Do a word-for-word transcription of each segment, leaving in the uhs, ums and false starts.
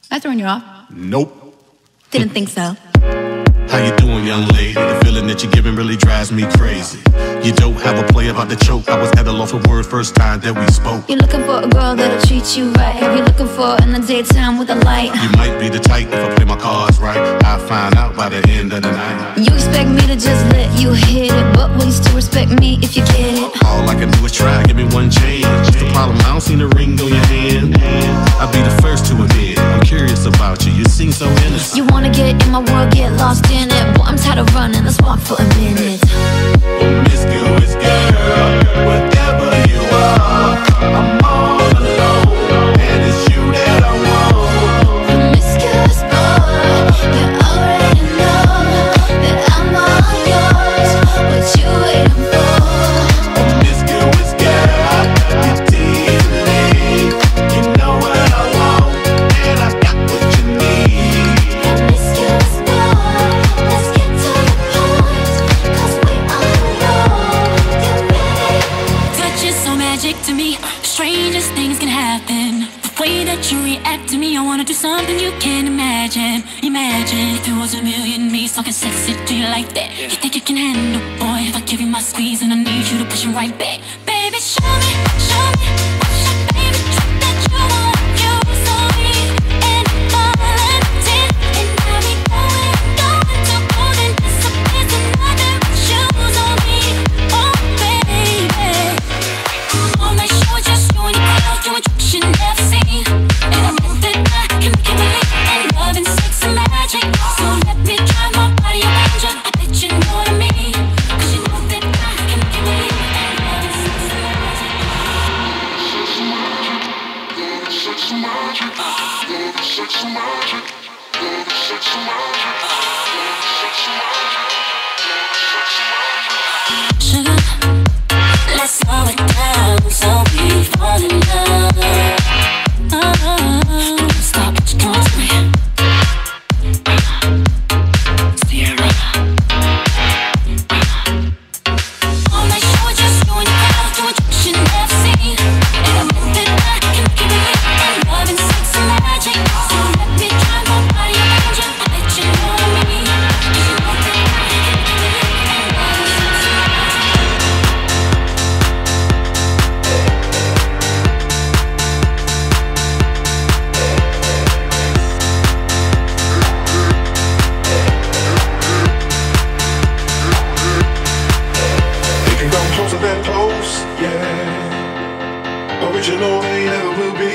That throwing you off? Nope. Didn't think so. How you doing, young lady? The feeling that you're giving really drives me crazy. You don't have a play about the choke. I was at a loss for words first time that we spoke. You're looking for a girl that'll treat you right. Who you looking for in the daytime with a light? You might be the type if I play my cards right. I'll find out by the end of the night. You expect me to just let you hit it, but will you still respect me if you get it? All I can do is try, give me one chance. What's the problem? I don't see the ring on your hand. I'll be the first to admit I'm curious about you. You seem so innocent. You wanna get in my world, get lost in it. Boy, I'm tired of running, let's walk for a minute. Promiscuous girl, whatever you are, I'm all alone, and it's you that I want. Promiscuous boy, you already know that I'm all yours. What you waiting for? Promiscuous girl, you tease me. You know what I want, and I got what you need. Promiscuous boy, let's get to the point, 'cause we all know you're ready. Touch is so magic to me. The strangest things can happen. The way that you react to me, I wanna do something you can't imagine. Imagine if it was a million me talking sexy to you like that. You think you can handle, boy, if I give you my squeeze and I need you to push it right back. Baby, show me, show me, what's your baby trick that you want? You so me and Valentine, and I be going, going to golden disappears another shoes on me. Oh baby, on my show just you and your girl doing tricks you never seen, and I know that I can make it believe in love and sex and magic. So let me drive my body around you. I bet you know what I mean, 'cause you know that I can make it believe in love and sex and magic. Sex and magic, love and sex and magic, love and sex and magic, love and sex and magic, love and sex and magic. Sugar, let's slow it down so we fall in love. Oh, don't stop what you're doing to me. Sierra. On my show, just you and your girl doing tricks you never seen, and I know that I can make it believe in love and sex and magic. So let me drive my body around you. I bet you know what I mean, 'cause you know that I can make it believe in love and sex and magic. They can come closer than close, yeah. Original they never will be.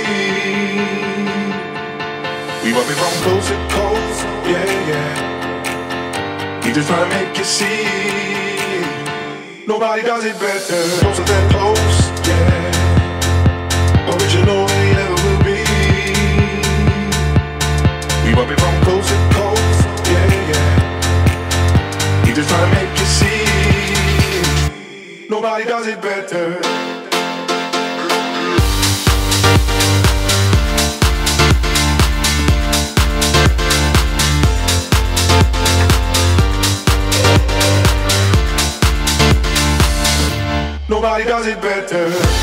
We want me from coast to coast, yeah, yeah. We just try to make you see. Nobody does it better. Closer than close, yeah. Original they never will be. We want me from coast to coast, yeah, yeah. We just try to make you see. Nobody does it better. Nobody does it better.